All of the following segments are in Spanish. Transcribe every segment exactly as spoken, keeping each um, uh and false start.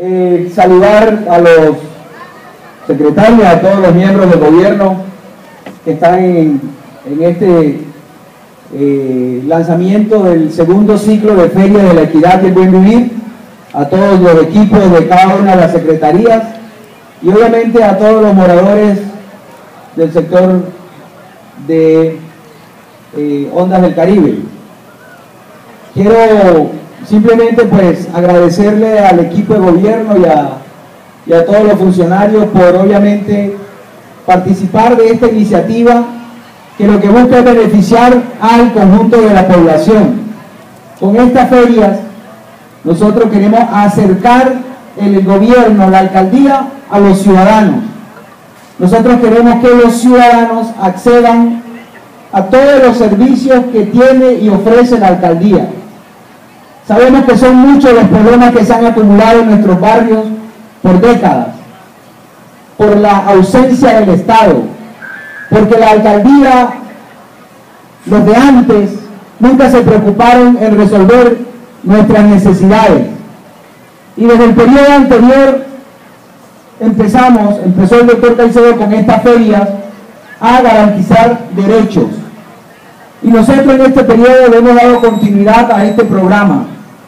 eh, saludar a los secretarios, a todos los miembros del gobierno que están en, en este eh, lanzamiento del segundo ciclo de Feria de la Equidad y el Buen Vivir, a todos los equipos de cada una de las secretarías y obviamente a todos los moradores del sector de eh, Ondas del Caribe. Quiero simplemente pues agradecerle al equipo de gobierno y a, y a todos los funcionarios por obviamente participar de esta iniciativa que lo que busca es beneficiar al conjunto de la población. Con estas ferias nosotros queremos acercar el gobierno, la alcaldía a los ciudadanos. Nosotros queremos que los ciudadanos accedan a todos los servicios que tiene y ofrece la alcaldía. Sabemos que son muchos los problemas que se han acumulado en nuestros barrios por décadas, por la ausencia del Estado, porque la alcaldía, los de antes, nunca se preocuparon en resolver nuestras necesidades. Y desde el periodo anterior empezamos, empezó el doctor Caicedo con estas ferias a garantizar derechos. Y nosotros en este periodo le hemos dado continuidad a este programa.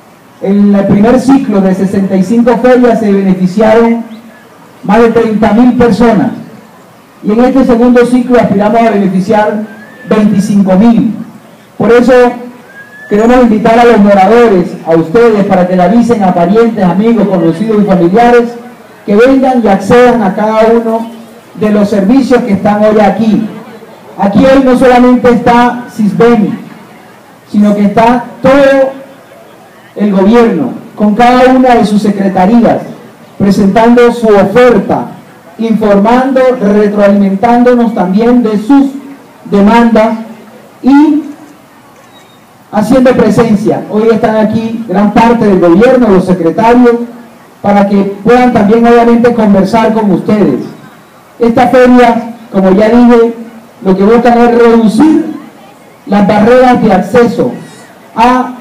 En el primer ciclo de sesenta y cinco ferias se beneficiaron más de treinta mil personas. Y en este segundo ciclo aspiramos a beneficiar veinticinco mil. Por eso queremos invitar a los moradores, a ustedes, para que le avisen a parientes, amigos, conocidos y familiares que vengan y accedan a cada uno de los servicios que están hoy aquí. Aquí hoy no solamente está Sisbeni, sino que está todo el gobierno, con cada una de sus secretarías, presentando su oferta, informando, retroalimentándonos también de sus demandas y haciendo presencia. Hoy están aquí gran parte del gobierno, los secretarios, para que puedan también obviamente conversar con ustedes. Esta feria, como ya dije, lo que buscan es reducir las barreras de acceso a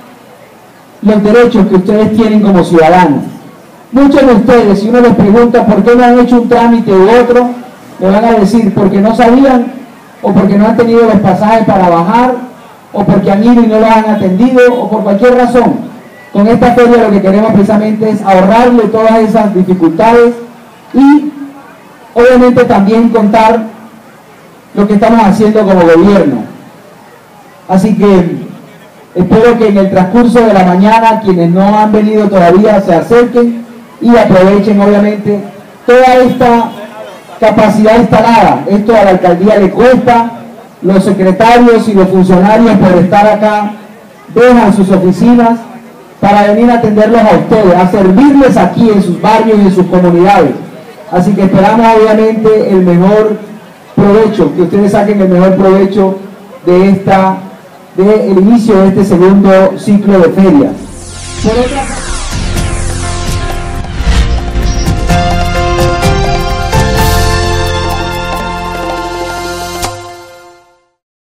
los derechos que ustedes tienen como ciudadanos. Muchos de ustedes, si uno les pregunta por qué no han hecho un trámite u otro, le van a decir porque no sabían, o porque no han tenido los pasajes para bajar, o porque han ido y no los han atendido, o por cualquier razón. Con esta feria lo que queremos precisamente es ahorrarle todas esas dificultades y obviamente también contar lo que estamos haciendo como gobierno. Así que espero que en el transcurso de la mañana quienes no han venido todavía se acerquen y aprovechen obviamente toda esta capacidad instalada. Esto a la alcaldía le cuesta, los secretarios y los funcionarios por estar acá dejan sus oficinas para venir a atenderlos a ustedes, a servirles aquí en sus barrios y en sus comunidades. Así que esperamos obviamente el mejor provecho, que ustedes saquen el mejor provecho de esta, del inicio de este segundo ciclo de ferias. Por otra